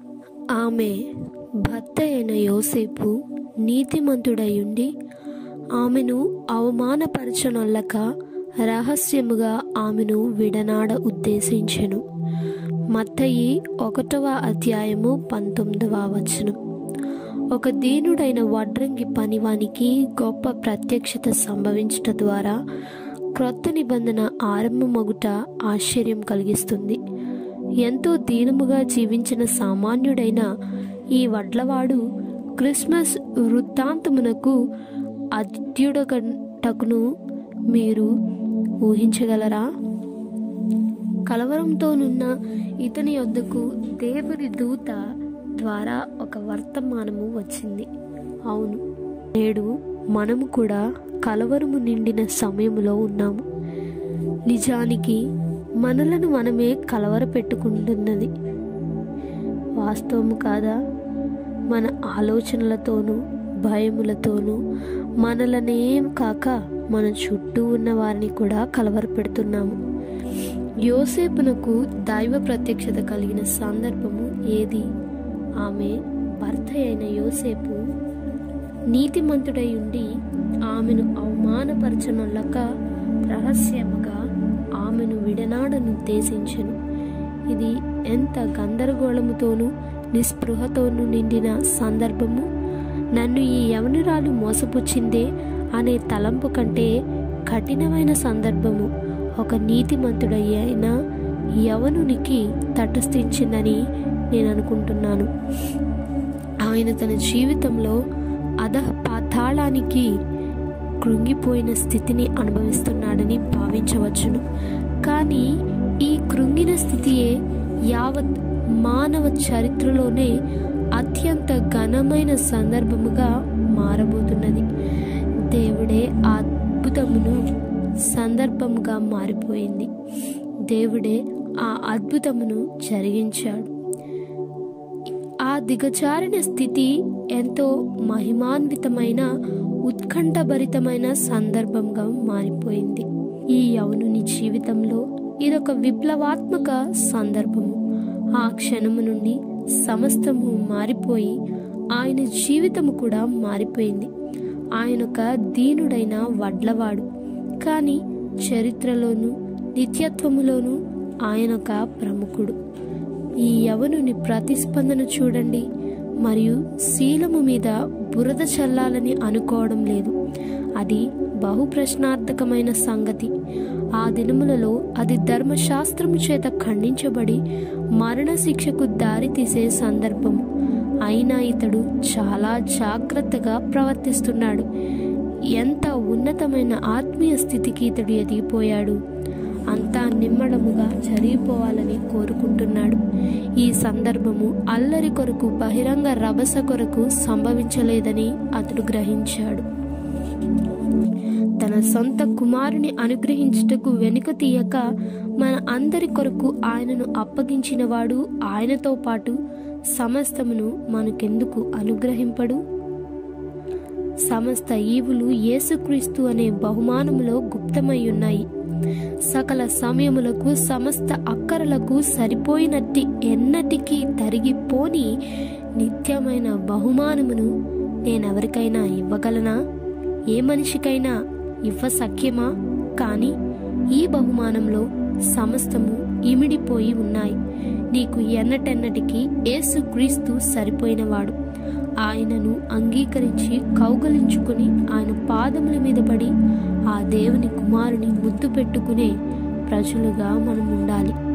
ఆమె భర్త అయిన యోసేపు నీతిమంతుడయుండి ఆమెను అవమానపరచనొల్లక రహస్యముగా ఆమెను విడనాడ ఉద్దేశించెను. మత్తయి 1:19. ఒక దీనుడైన వడ్రంగి పనివానికి గొప్ప ప్రత్యక్షత సంభవించుట ద్వారా క్రొత్త నిబంధన ఆరంభమగుట ఆశ్చర్యం కలిగిస్తుంది. ఎంతో దీనముగా జీవించిన సామాన్యుడైన ఈ వడ్లవాడు క్రిస్మస్ వృత్తాంతమునకు అద్యుడగటకును మీరు ఊహించగలరా? కలవరంతోనున్న ఇతని యొద్దకు దేవుని దూత ద్వారా ఒక వర్తమానము వచ్చింది. అవును, నేడు మనము కూడా కలవరము నిండిన సమయములో ఉన్నాము. నిజానికి మనలను మనమే కలవర పెట్టుకుంటున్నది వాస్తవము కాదా? మన ఆలోచనలతోనూ భయములతోనూ మనలనేం కాక మన చుట్టూ ఉన్న వారిని కూడా కలవర పెడుతున్నాము. యోసేపునకు దైవ ప్రత్యక్షత కలిగిన సందర్భము ఏది? ఆమె భర్త అయిన యోసేపు నీతిమంతుడై ఉండి ఆమెను అవమానపరచనొల్లక రహస్యముగా ఆమెను విడనాడనుద్దేశించెను. ఇది ఎంత గందరగోళముతోనూ నిస్పృహతోనూ నిండిన సందర్భము! నన్ను ఈ యవనురాలు మోసపుచ్చిందే అనే తలంపు కంటే కఠినమైన సందర్భము ఒక నీతిమంతుడైన యవనునికి తటస్థించిందని నేను అనుకుంటున్నాను. ఆయన తన జీవితంలో అధపాతాళానికి కృంగిపోయిన స్థితిని అనుభవిస్తున్నాడని భావించవచ్చును. కానీ ఈ కృంగిన స్థితియే యావత్ మానవ చరిత్రలోనే అత్యంత ఘనమైన సందర్భముగా మారబోతున్నది. దేవుడే ఆ అద్భుతమును సందర్భముగా మారిపోయింది. దేవుడే ఆ అద్భుతమును జరిగించాడు. ఆ దిగజారిన స్థితి ఎంతో మహిమాన్వితమైన ఉత్కంఠభరితమైన సందర్భంగా మారిపోయింది. ఈ యవనుని జీవితంలో ఇదొక విప్లవాత్మక సందర్భము. ఆ క్షణము నుండి సమస్తము మారిపోయి ఆయన జీవితము కూడా మారిపోయింది. ఆయనొక దీనుడైన వడ్లవాడు, కానీ చరిత్రలోను నిత్యత్వములోను ఆయనొక ప్రముఖుడు. ఈ యవనుని ప్రతిస్పందన చూడండి. మరియు శీలము మీద బురద చల్లాలని అనుకోవడం లేదు. అది బహు ప్రశ్నార్థకమైన సంగతి. ఆ దినములలో అది ధర్మశాస్త్రము చేత ఖండించబడి మరణశిక్షకు దారితీసే సందర్భము. అయినా ఇతడు చాలా జాగ్రత్తగా ప్రవర్తిస్తున్నాడు. ఎంత ఉన్నతమైన ఆత్మీయ స్థితికి ఇతడు ఎదిగిపోయాడు! అంతా నిమ్మడముగా జరిగిపోవాలని కోరుకుంటున్నాడు. ఈ సందర్భము అల్లరి కొరకు, బహిరంగ రభస కొరకు సంభవించలేదని అతడు గ్రహించాడు. తన సొంత కుమారుని అనుగ్రహించుటకు వెనుక తీయక మన అందరి కొరకు ఆయనను అప్పగించినవాడు ఆయనతో పాటు సమస్తమును మనకెందుకు అనుగ్రహింపడు? సమస్త ఈవులు యేసుక్రీస్తు అనే బహుమానములో గుప్తమై ఉన్నాయి. సకల సమయములకు సమస్త అక్కరలకు సరిపోయినట్టి ఎన్నటికీ తరిగిపోని నిత్యమైన బహుమానమును నేనెవరికైనా ఇవ్వగలనా? ఏ మనిషికైనా ఇవ్వసఖ్యమా? కానీ ఈ బహుమానంలో సమస్తము ఇమిడిపోయి ఉన్నాయి. నీకు ఎన్నటెన్నటికీ యేసుక్రీస్తు సరిపోయినవాడు. ఆయనను అంగీకరించి కౌగలించుకుని ఆయన పాదముల మీద పడి ఆ దేవుని కుమారుని ముద్దు పెట్టుకునే ప్రజలుగా మనం ఉండాలి.